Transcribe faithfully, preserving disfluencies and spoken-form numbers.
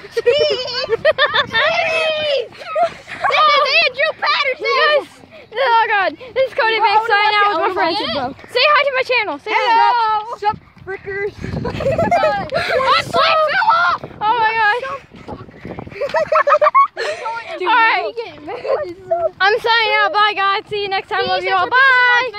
Andrew Patterson! Yes! Oh god, this is Cody Banks signing out with my friends. Say hi to my channel. Say hi. What's up, frickers? I'm playing Philip! Oh my gosh. Alright. I'm signing out. Bye guys. See you next time. Love you all. Bye.